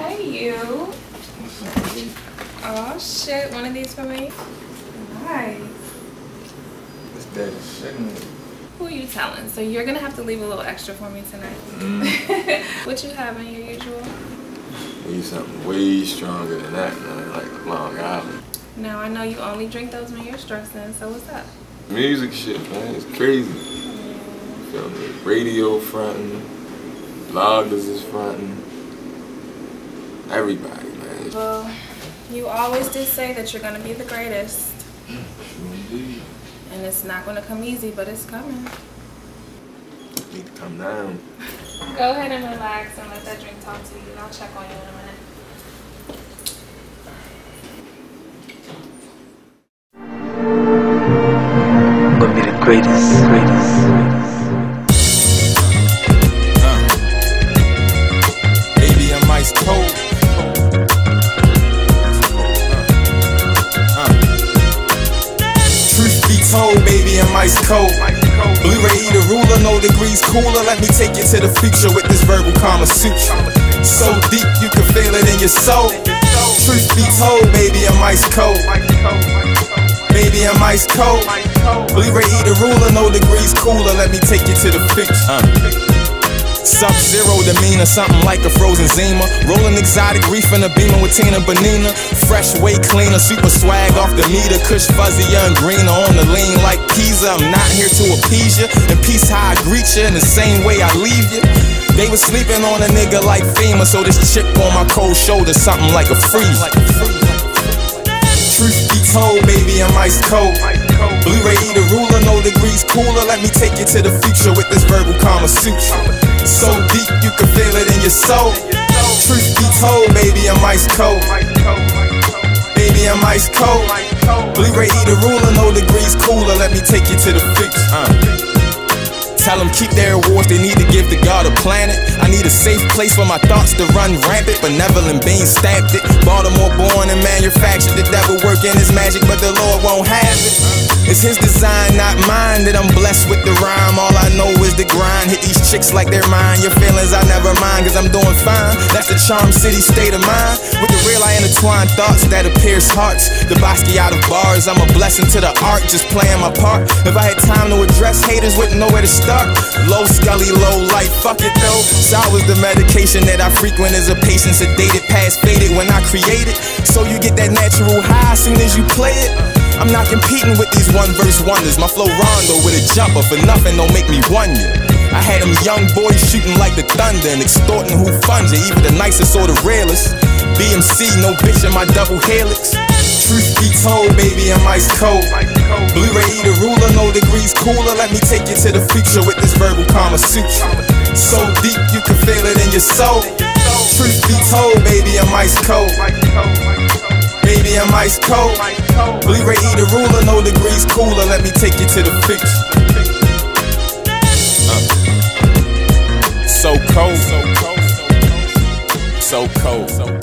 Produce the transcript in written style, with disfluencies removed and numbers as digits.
Hey, you. Oh, shit. One of these for me? Nice. It's dead as shit. Who are you telling? So you're gonna have to leave a little extra for me tonight. What you have in your usual? I need something way stronger than that, man. Like Long Island. Now, I know you only drink those when you're stressing, so what's up? Music shit, man. It's crazy. Feel me? Radio fronting. Bloggers is fronting. Everybody, man. Well, you always did say that you're gonna be the greatest. Indeed. And it's not gonna come easy, but it's coming. Need to come down. Go ahead and relax and let that drink talk to you. I'll check on you in a minute. Gonna be the greatest. Baby, I'm ice cold. Truth be told, baby, I'm ice cold. Blu-ray the ruler, no degrees cooler. Let me take you to the future with this verbal Kama Sutra. So deep you can feel it in your soul. Truth be told, baby, I'm ice cold. Baby, I'm ice cold. Blu-ray the ruler, no degrees cooler. Let me take you to the future. Sub-Zero demeanor, something like a frozen Zima. Rolling exotic, reefing a beamer with Tina Bonina. Fresh, way cleaner, super swag off the meter. Kush fuzzier and greener on the lean like Pisa. I'm not here to appease you. In peace how I greet you, in the same way I leave you. They was sleeping on a nigga like FEMA, so this chip on my cold shoulder, something like a freeze. Truth be told, baby, I'm ice cold. Blu-ray the ruler, no degrees cooler. Let me take you to the future with this verbal Kama Sutra. So deep you can feel it in your soul. Truth be told, baby, I'm ice cold. Baby, I'm ice cold. Blu-ray the ruler, no degrees cooler. Let me take you to the future. Tell them keep their awards, they need to give to God a planet. I need a safe place for my thoughts to run rampant. Benevolent being stamped it. Baltimore born and manufactured. The devil working his magic, but the Lord won't have it. It's his design, not mine, that I'm blessed with the rhyme. All I know is the grind. Hit these chicks like they're mine. Your feelings I never mind, cause I'm doing fine. That's the Charm City state of mind. With the real I intertwine thoughts that pierce hearts. The Basquiat of bars, I'm a blessing to the art, just playing my part. If I had time to address haters, wouldn't know where to start. Low scully, low light, fuck it though. Sour's the medication that I frequent as a patient. Sedated, past faded when I create it. So you get that natural high as soon as you play it. I'm not competing with these one-verse wonders. My flow Rondo with a jumper for nothing don't make me wonder. I had them young boys shooting like the thunder and extorting who funds you, even the nicest or the realest. BMC, no bitch in my double helix. Truth be told, baby, I'm ice cold. Blu-ray the ruler, no degrees cooler. Let me take you to the future with this verbal Kama Sutra. So deep you can feel it in your soul. Truth be told, baby, I'm ice cold. Baby, I'm ice cold. Blu-ray the ruler, no degrees cooler. Let me take you to the future. So cold. So cold.